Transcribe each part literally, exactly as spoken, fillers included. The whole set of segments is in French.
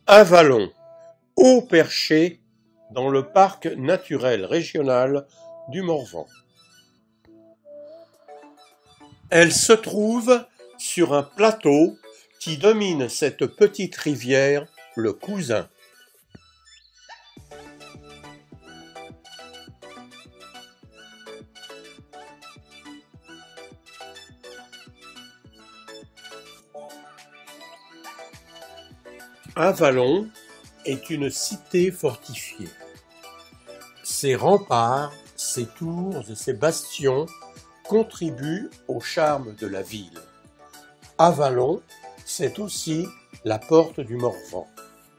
Avallon, haut perché dans le parc naturel régional du Morvan. Elle se trouve sur un plateau qui domine cette petite rivière, le Cousin. Avallon est une cité fortifiée. Ses remparts, ses tours et ses bastions contribuent au charme de la ville. Avallon, c'est aussi la porte du Morvan.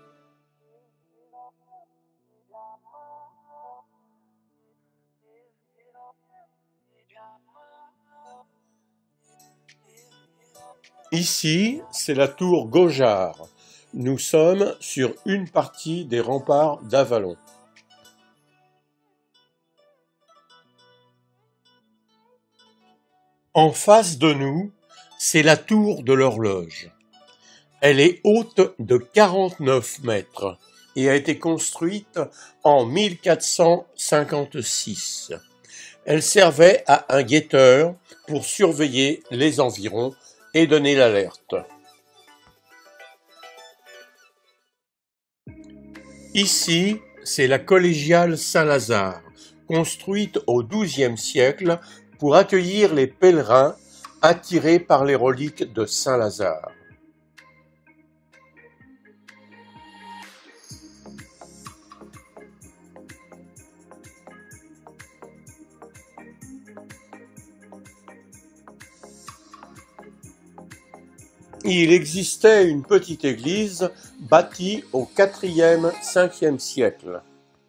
Ici, c'est la tour Gaujard. Nous sommes sur une partie des remparts d'Avallon. En face de nous, c'est la tour de l'horloge. Elle est haute de quarante-neuf mètres et a été construite en mille quatre cent cinquante-six. Elle servait à un guetteur pour surveiller les environs et donner l'alerte. Ici, c'est la collégiale Saint-Lazare, construite au douzième siècle pour accueillir les pèlerins attirés par les reliques de Saint-Lazare. Il existait une petite église bâtie au quatrième cinquième siècle.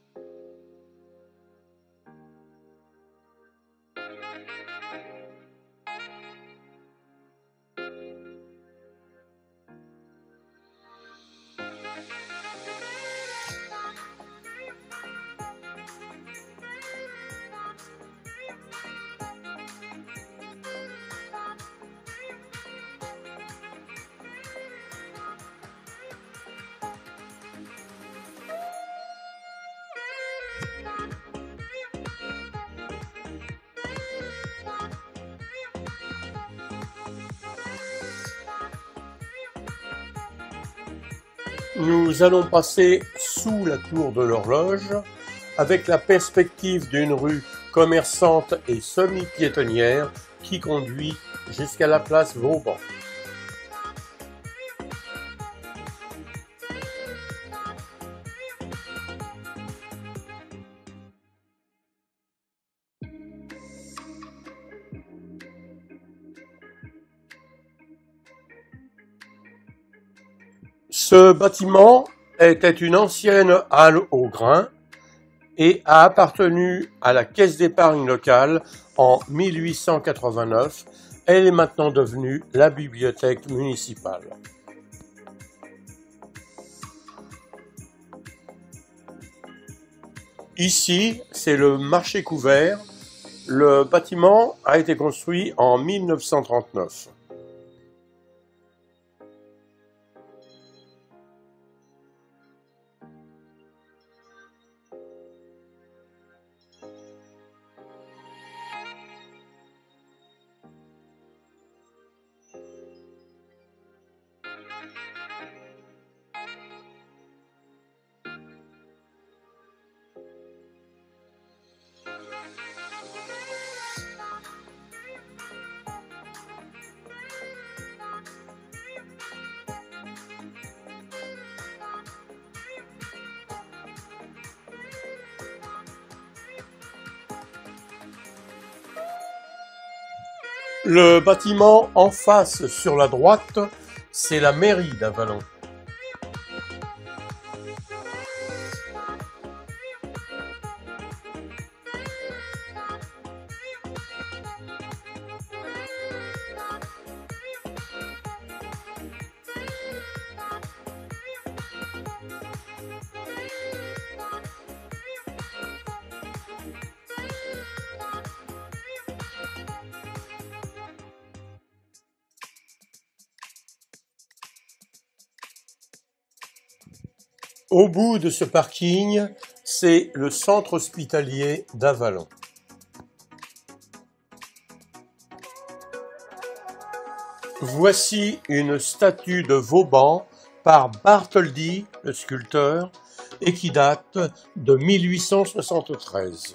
Nous allons passer sous la tour de l'horloge avec la perspective d'une rue commerçante et semi-piétonnière qui conduit jusqu'à la place Vauban. Ce bâtiment était une ancienne halle au grain et a appartenu à la Caisse d'épargne locale en mille huit cent quatre-vingt-neuf. Elle est maintenant devenue la bibliothèque municipale. Ici, c'est le marché couvert. Le bâtiment a été construit en mille neuf cent trente-neuf. Le bâtiment en face sur la droite, c'est la mairie d'Avallon. Au bout de ce parking, c'est le centre hospitalier d'Avallon. Voici une statue de Vauban par Bartholdi, le sculpteur, et qui date de mille huit cent soixante-treize.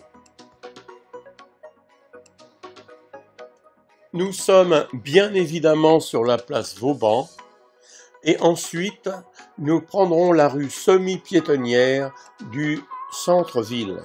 Nous sommes bien évidemment sur la place Vauban, et ensuite nous prendrons la rue semi-piétonnière du centre-ville.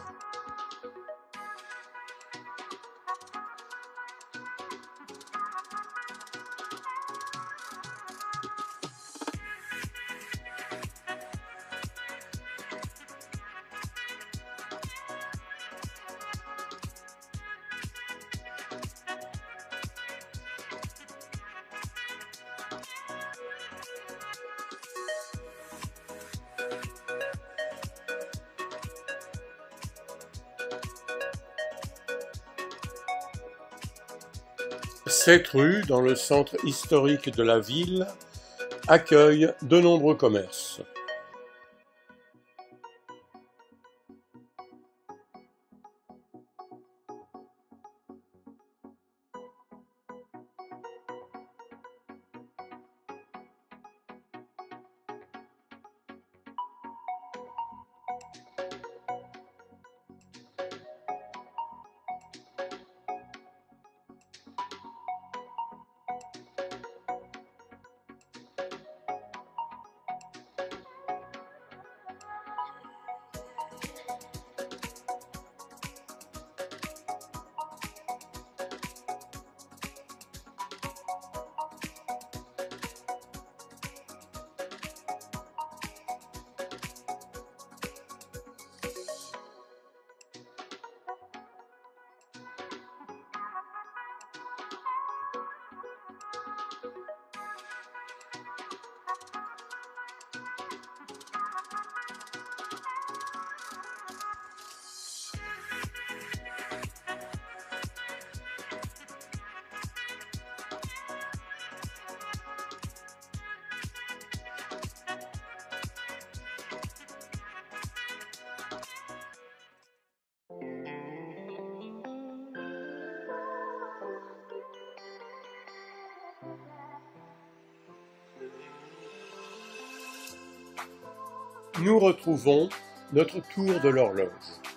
Cette rue, dans le centre historique de la ville, accueille de nombreux commerces. Nous retrouvons notre tour de l'horloge.